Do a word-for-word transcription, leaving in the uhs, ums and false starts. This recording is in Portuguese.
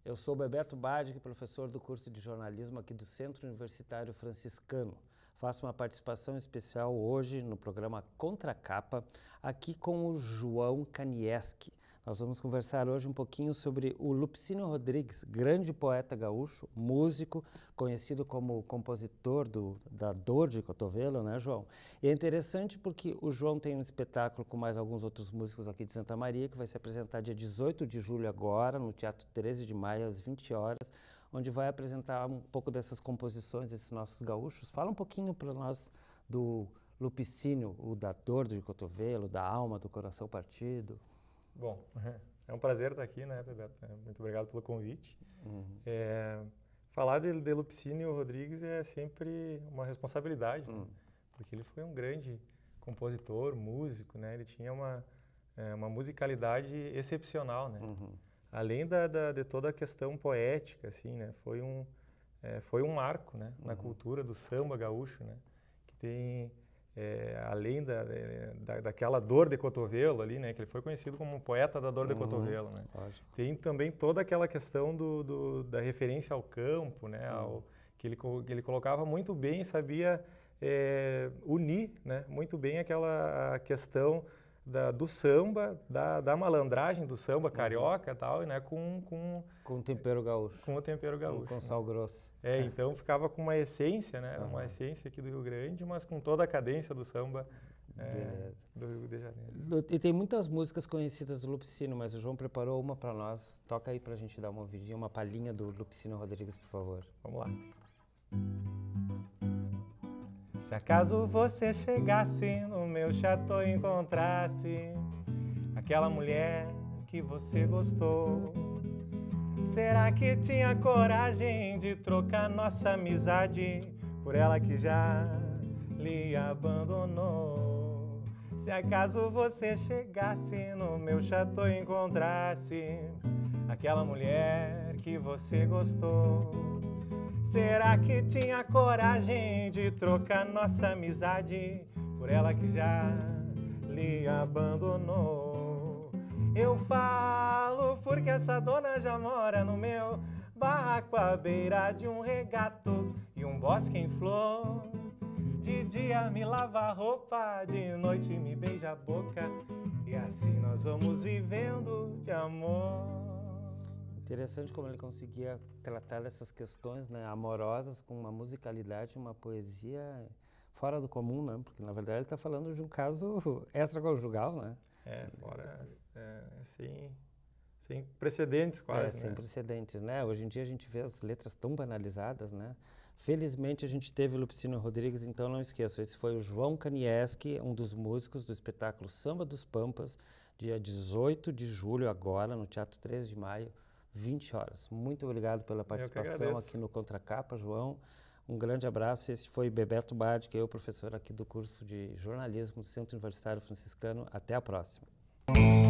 Eu sou o Bebeto Badic, professor do curso de jornalismo aqui do Centro Universitário Franciscano. Faço uma participação especial hoje no programa Contracapa, aqui com o João Kaniewski. Nós vamos conversar hoje um pouquinho sobre o Lupicínio Rodrigues, grande poeta gaúcho, músico, conhecido como compositor do, da Dor de Cotovelo, né, João? E é interessante porque o João tem um espetáculo com mais alguns outros músicos aqui de Santa Maria, que vai se apresentar dia dezoito de julho agora, no Teatro treze de maio, às vinte horas, onde vai apresentar um pouco dessas composições, desses nossos gaúchos. Fala um pouquinho para nós do Lupicínio, o da Dor de Cotovelo, da Alma, do Coração Partido. Bom, é um prazer estar aqui, né, Bebeto? Muito obrigado pelo convite. Uhum. É, falar de, de Lupicínio Rodrigues é sempre uma responsabilidade, uhum. né? Porque ele foi um grande compositor, músico, né? Ele tinha uma, é, uma musicalidade excepcional, né? Uhum. Além da, da, de toda a questão poética, assim, né? Foi um, é, foi um marco, né? Na uhum. cultura do samba gaúcho, né? Que tem... É, além da, da, daquela dor de cotovelo ali, né, que ele foi conhecido como um poeta da dor uhum, de cotovelo, né? Lógico. Tem também toda aquela questão do, do, da referência ao campo, né, uhum. ao, que, ele, que ele colocava muito bem, sabia é, unir, né, muito bem aquela questão da, do samba, da, da malandragem do samba carioca e uhum. tal, né, com, com... Com o tempero gaúcho. Com o tempero gaúcho. Com, com né? sal grosso. É, então ficava com uma essência, né, uhum. uma essência aqui do Rio Grande, mas com toda a cadência do samba é, do Rio de Janeiro. E tem muitas músicas conhecidas do Lupicínio, mas o João preparou uma para nós. Toca aí pra gente dar uma ouvidinha, uma palhinha do Lupicínio Rodrigues, por favor. Vamos lá. Se acaso você chegasse no meu chateau e encontrasse aquela mulher que você gostou, será que tinha coragem de trocar nossa amizade por ela que já lhe abandonou? Se acaso você chegasse no meu chateau e encontrasse aquela mulher que você gostou, será que tinha coragem de trocar nossa amizade por ela que já lhe abandonou? Eu falo porque essa dona já mora no meu barraco à beira de um regato e um bosque em flor. De dia me lava a roupa, de noite me beija a boca, e assim nós vamos vivendo de amor. Interessante como ele conseguia tratar dessas questões, né, amorosas com uma musicalidade, uma poesia fora do comum, né? Porque na verdade ele está falando de um caso extraconjugal, né? É, fora, é, sem, sem precedentes quase, é, né? Sem precedentes, né? Hoje em dia a gente vê as letras tão banalizadas, né? Felizmente a gente teve o Lupicínio Rodrigues, então não esqueçam, esse foi o João Kaniewski, um dos músicos do espetáculo Samba dos Pampas, dia dezoito de julho agora, no Teatro treze de maio, vinte horas. Muito obrigado pela participação aqui no Contracapa, João. Um grande abraço. Esse foi Bebeto Badic, eu, professor aqui do curso de jornalismo do Centro Universitário Franciscano. Até a próxima.